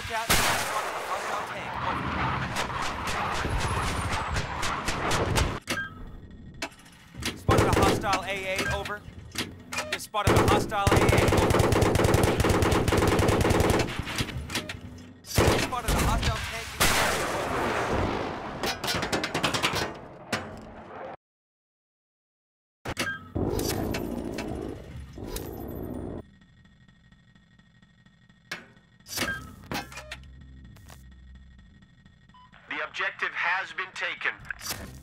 Watch out. Spotted a hostile tank. Over. Spotted a hostile AA. Over. You spotted a hostile AA. Over. Spotted a hostile tank. The objective has been taken.